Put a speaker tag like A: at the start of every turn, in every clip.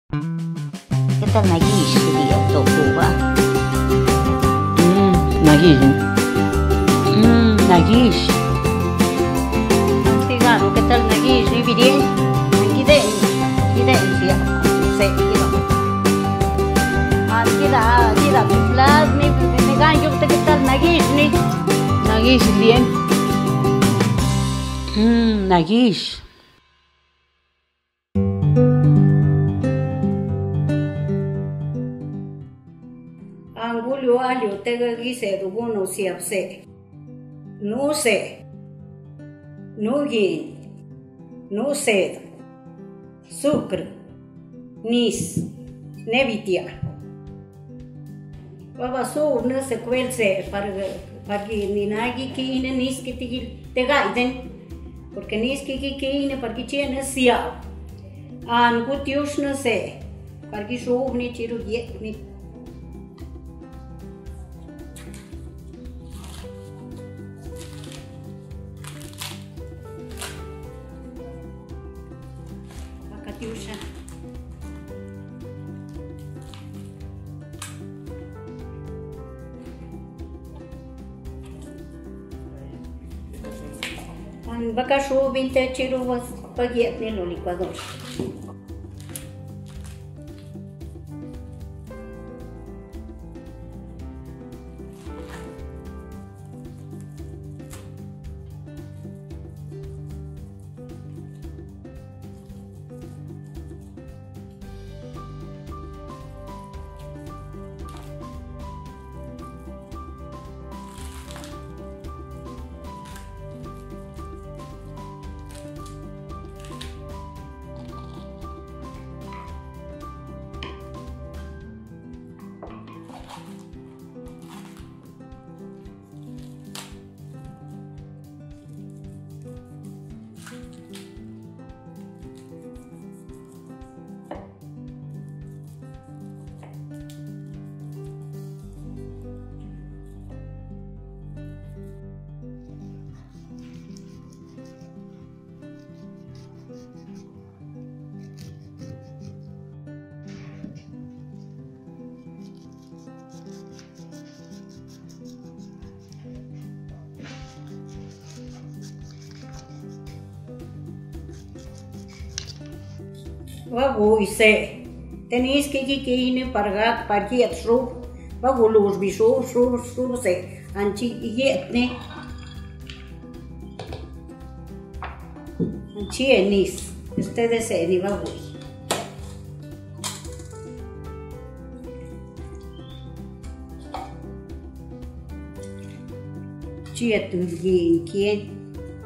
A: ¿Qué tal Nagish? Día Tokuba.
B: Nagish.
A: Nagish. Tigano, ¿qué tal Nagish? ¿Y bien? Giden siya. Se gida. Gida plas me ganyo ¿qué tal Nagish ni?
B: Nagish bien.
A: Nagish. Angulio alio tega gise do bono siapse. No se. No gin. No sed. Sucre. Nis. Nevitia. Baba so no se cuelse para que ni nagi que ine nis que te gaiden. Porque nis que ine para que tiene sia. An gutius no se. Para que so ni tiro ni. Katiusha. Baka show 20 chiro was pagiat ni lo licuador. Vago ise tenis que ine pargat parkiat shru vago luz bishu shru se anchi yetne anchi enis ustedes se ni vago chietu yin kien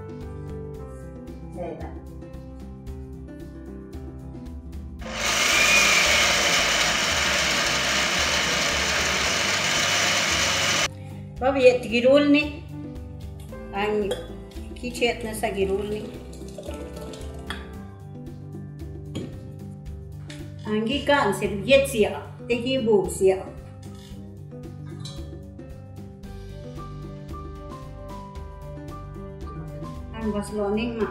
A: Babiet girulni, an kichetna sa girulni. Angi kan servietsia, tegi buksia. An basloning ma.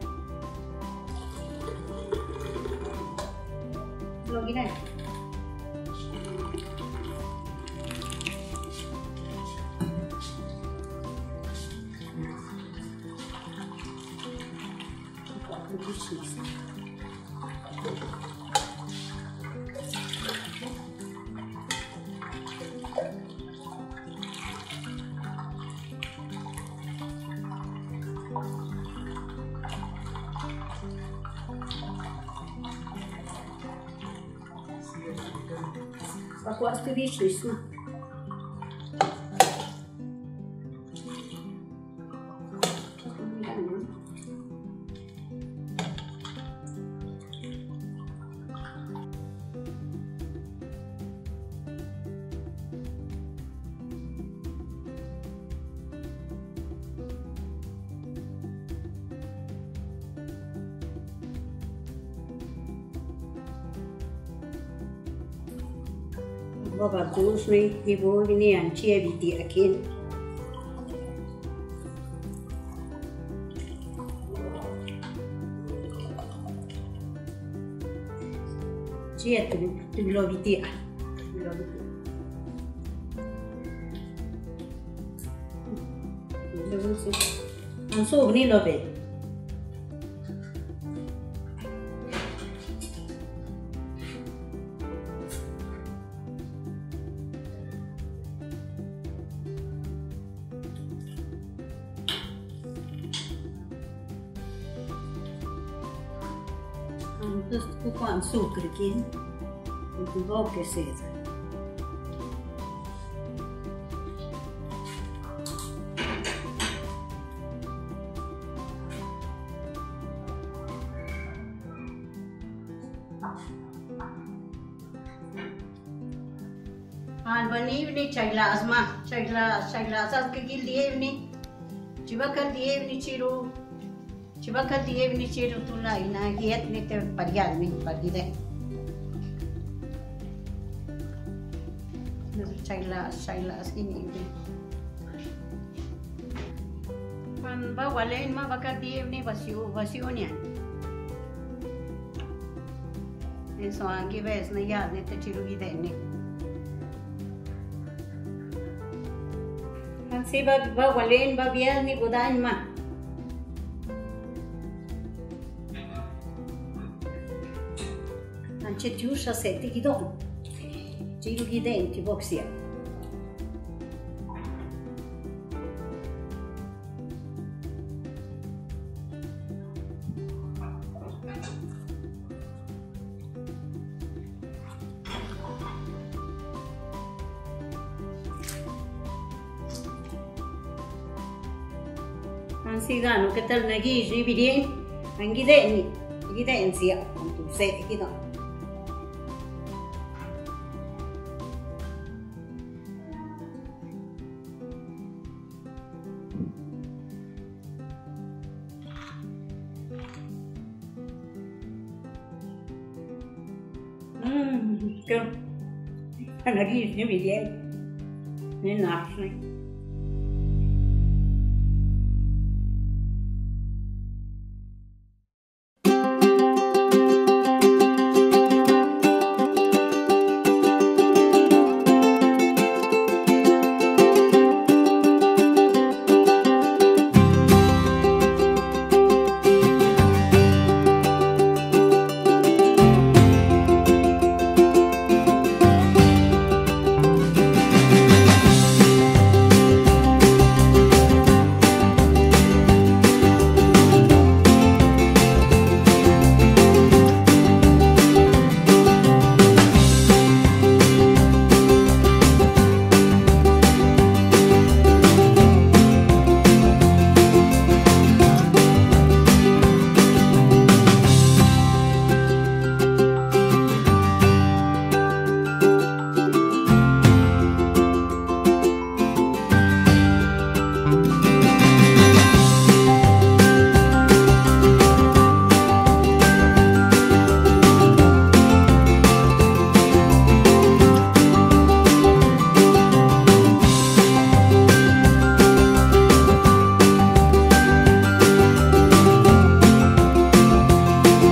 A: Logina. Aku astu dish na. Baba dus ni ibu ini anci eviti akin. Chia tu globitia. Ang so ni lobe. Terus kukuan sucre kin, itu bau keseda. Bani ni cailas mah, cailas as kekil dia ni, coba kan dia ni ciru. Coba kan dia ni ciru tu lah, ina hiat ni ter parian ni pagi deh. Cailas ini ni. Kan bawa lain mah bakal dia ni vasio ni. Ni soal kibes ni ya ni ter ciru kita ni. Kan si bawa lain babiar ni budan mah. C'è giusto se ti do giro i denti boxia anzi gano che tal nagi ribidi anche i denti tu sei ti do Kêu nó ghi như bị đen nên nát này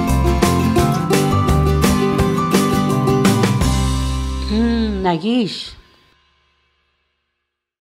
B: Nagish.